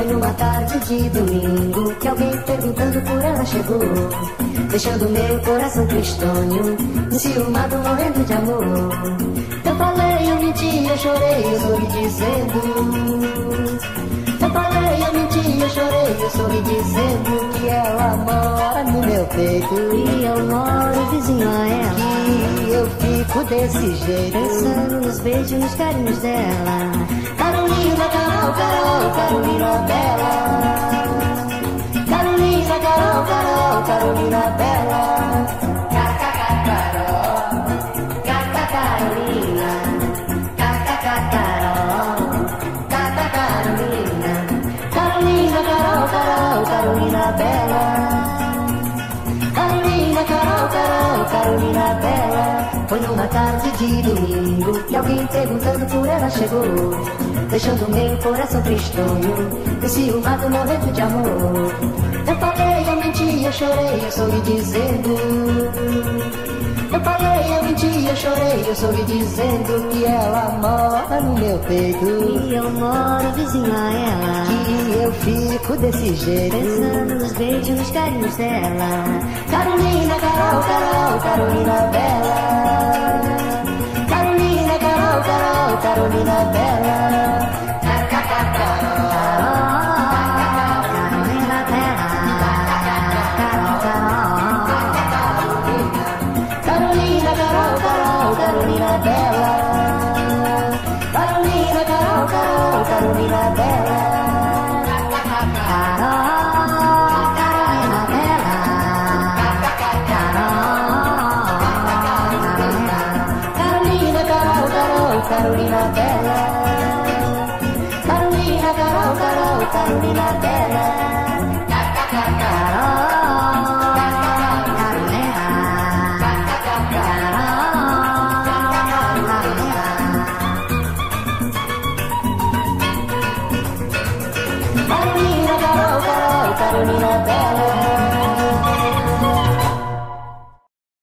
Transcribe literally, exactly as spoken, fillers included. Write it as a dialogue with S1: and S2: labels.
S1: Foi numa tarde de domingo que alguém perguntando por ela chegou, deixando meu coração tristonho, enciumado, morrendo de amor. Eu falei, eu menti, eu chorei, eu sorri dizendo. Eu falei, eu menti, eu chorei, eu sorri dizendo que ela mora no meu peito e eu moro vizinho a ela. E eu fico desse jeito, pensando nos beijos e nos carinhos dela. Carolina, Carol, Carol, Carolina Bela. Carolina, Carol, Carol, Carolina Bela. Cacaca, Carol, Cacaca, Carolina. Cacaca, Carol, Cacaca, Carolina. Carolina, Carol, Carol, Carolina Bela. Carolina, Carol, Carol, Carolina Bela. Foi numa tarde de domingo que alguém perguntando por ela chegou, deixando meu coração tristonho, enciumado, morrendo de amor. Eu falei, eu menti, eu chorei, eu sorri dizendo. Eu falei, eu menti, eu chorei, eu sorri dizendo que ela mora no meu peito e eu moro vizinho a ela. Que eu fico desse jeito, pensando nos beijos e nos carinhos dela. Carolina, Carol, Carol, Carolina Bela. Carolina, Carol, Carol, Carolina Bela. Carolina Bela. Carolina, Carol, Carol, Carolina Bela. Carolina, Carol, Carol, Carolina Bela. Carolina Bela. Carolina, Carol, Carol, Carolina Bela. Carol, Carolina. Carolina, Carol, Carol, Carolina Bela.